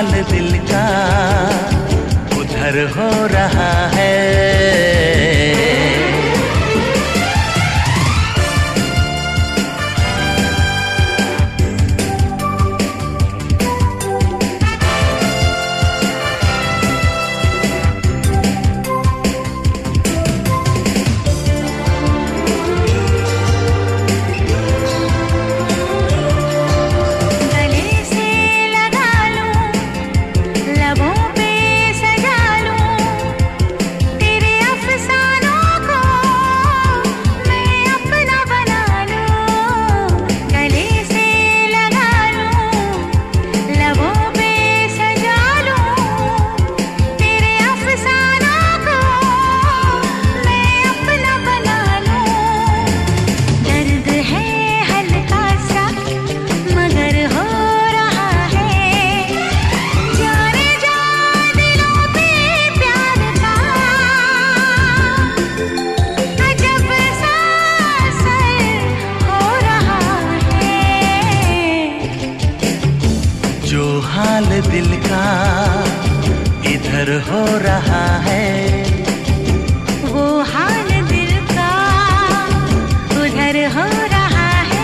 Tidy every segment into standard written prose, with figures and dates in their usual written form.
हाल दिल का उधर हो रहा है। हाल दिल का इधर हो रहा है, वो हाल दिल का उधर हो रहा है।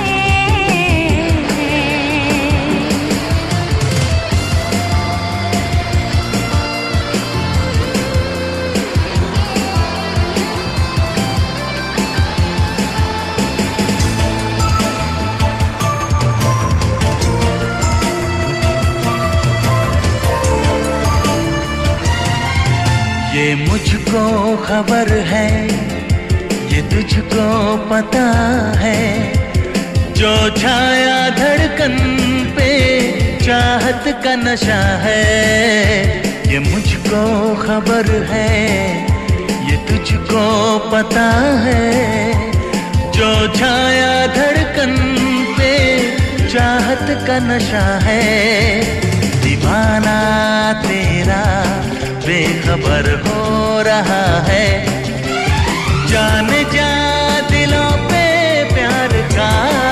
ये मुझको खबर है, ये तुझको पता है, जो छाया धड़कन पे चाहत का नशा है। ये मुझको खबर है, ये तुझको पता है, जो छाया धड़कन पे चाहत का नशा है। दीवाना तेरा बेखबर हो रहा है, जान जा दिलों पे प्यार का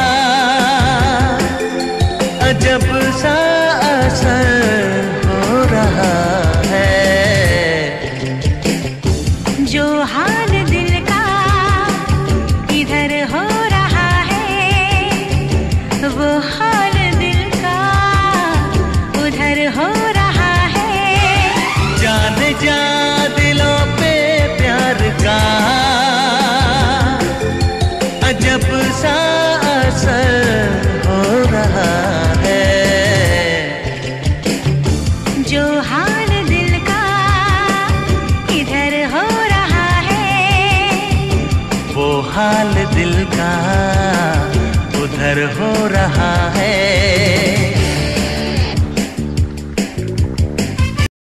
अजब सा असर हो रहा है। जो हाल दिल का इधर हो रहा है, वो हाल दिल का उधर हो रहा है। जान जा दिलों पे प्यार का अजब सा असर हो रहा है। जो हाल दिल का इधर हो रहा है, वो हाल दिल का उधर हो रहा है।